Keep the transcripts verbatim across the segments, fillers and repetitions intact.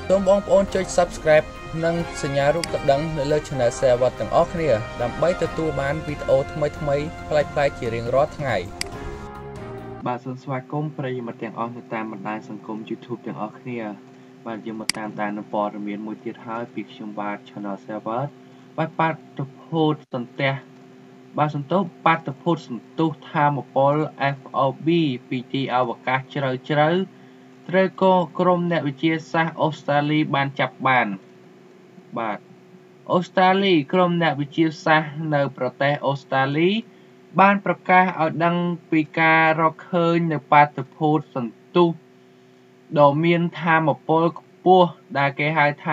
សូមបងប្អូនចុច Subscribe និងសញ្ញារូបកណ្ដឹងនៅលើ Channel Sayawatt ទាំងអស់គ្នាដើម្បីទទួលបានវីដេអូថ្មីៗប្លែកៗជារៀងរាល់ថ្ងៃបាទសូមស្វាគមន៍ប្រិយមិត្តទាំងអស់នៅតាមបណ្ដាញសង្គម YouTube ទាំងអស់គ្នាបាទយើងមកតាមដាននូវព័ត៌មានមួយទៀតហើយពីខ្ញុំបាទ Channel Sayawatt បាទបាតុភូតសន្ទះបាទសន្ទុះបាតុភូតសន្ទុះថាមពល เอฟ โอ บี ពីទីអវកាសជ្រៅជ្រៅត្រូវក៏ក្រុមអ្នកវិទ្យាសាស្ត្រអូស្ត្រាលីបានចាប់បានបាទអូស្ត្រាលីក្រុមអ្នកវិទ្យាសាស្ត្រនៅប្រទេសអូស្ត្រាលីបានប្រកាសឲ្យដឹងពីការរកឃើញនៅបាតុភូតសន្ទុះដ៏មានថាមពលខ្ពស់ដែលគេហៅថា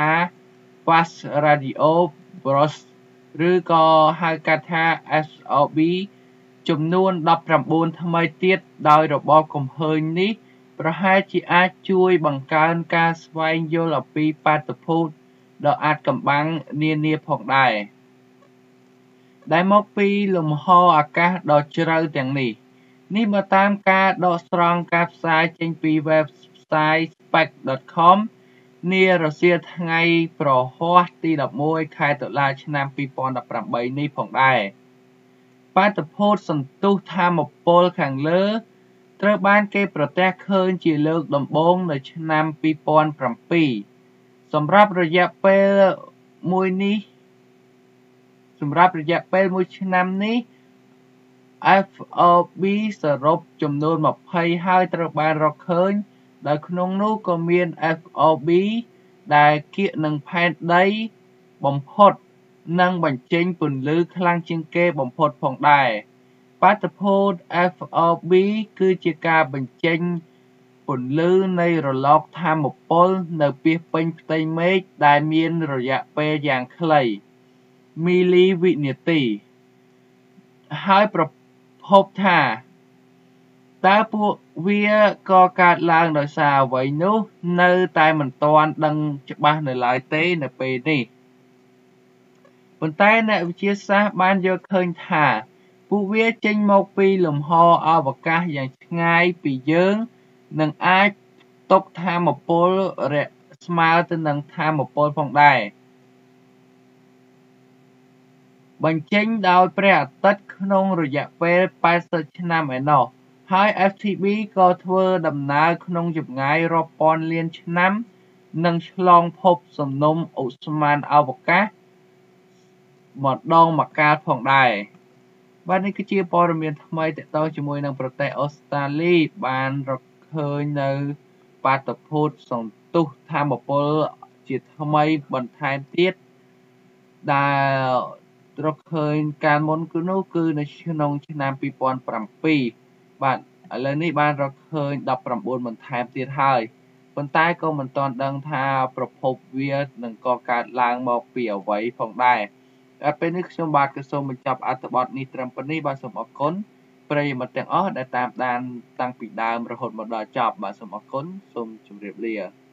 Fast Radio Burst ឬក៏ហៅកាត់ថា เอฟ โอ บี ចំនួនដប់ប្រាំបួនថ្មីទៀតដោយរបបកំហើញនេះប្រហែលជាអាចជួយបង្កើនការស្វែងយល់អំពីបាតុភូតដ៏អាថ៌កំបាំងនានាផងដែរដែលមកពីលំហអាកាសដ៏ជ្រៅទាំងនេះនេះបើតាមការដកស្រង់ការផ្សាយចេញពី website spec ដត com នារសៀលថ្ងៃប្រហ័សទីដប់មួយខែតុលាឆ្នាំពីរពាន់ដប់ប្រាំបីនេះផងដែរបាតុភូតសន្ទុះថាមពលខាងលើត្រូវបានគេប្រទះឃើញជាលើកដំបូងនៅឆ្នាំពីរពាន់ប្រាំពីរសម្រាប់រយៈពេលមួយនេះសម្រាប់រយៈពេលមួយឆ្នាំនេះ เอฟ โอ บี សរុបចំនួនម្ភៃហើយត្រូវបានរកឃើញដោយក្នុងនោះក៏មាន เอฟ โอ บี ដែលគៀកនឹងផែនដីបំផុតនិងបញ្ចេញពន្លឺខ្លាំងជាងគេបំផុតផងដែរបាតុភូត เอฟ โอ บี គឺជាការបញ្ចេញពន្លឺនៃរលកថាមពលនៅពាសពេញផ្ទៃមេឃដែលមានរយៈពេលយ៉ាងខ្លីមីលីវិនាទីហើយប្រភពថាតើពួកវាកកើតឡើងដោយសារអ្វីនោះនៅតែមិនទាន់ដឹងច្បាស់នៅឡើយទេនៅពេលនេះប៉ុន្តែអ្នកវិទ្យាសាស្ត្របានយកឃើញថាពួកវាចេញមកពីលំហអវកាសយ៉ាងឆ្ងាយពីយើងនិងអាចផ្ទុកថាមពលរៈស្មើទៅនឹងថាមពលផងដែរបញ្ចេញដោយព្រះអាទិត្យក្នុងរយៈពេលប៉ែតសិបឆ្នាំឯណោះហើយ เอฟ ที ប៊ី ក៏ធ្វើដំណើរក្នុងចម្ងាយរាប់ពាន់លានឆ្នាំនិងឆ្លងភពសំណុំឧស្ម័នអវកាសម្ដងម្កាលផងដែរបាទនេះគឺជាព័ត៌មានថ្មីទាក់ទងជាមួយនឹងប្រទេសអូស្ត្រាលីបានរកឃើញនៅបាតុភូតសន្ទុះថាមពលជាថ្មីបន្ថែមទៀតដែលរកឃើញកាលមុនគឺនោះគឺនៅក្នុងឆ្នាំពីរពាន់ប្រាំពីរបាទឥឡូវនេះបានរកឃើញដប់ប្រាំបួនបន្ថែមទៀតហើយប៉ុន្តែក៏មិនទាន់ដឹងថាប្រភពវានឹងកកើតឡើងមកពីអ្វីផងដែរតែពេលនេះខ្ញុំបាទក៏សូមបញ្ចប់អត្ថបទនេះត្រឹមប៉ុណ្នេះបាទសូមអរគុណប្រិយមិត្តទាំងអស់ដែលតាមដានតាំងពីដើមរហូតមកដល់ចប់បាទសូមអរគុណសូមជម្រាបលា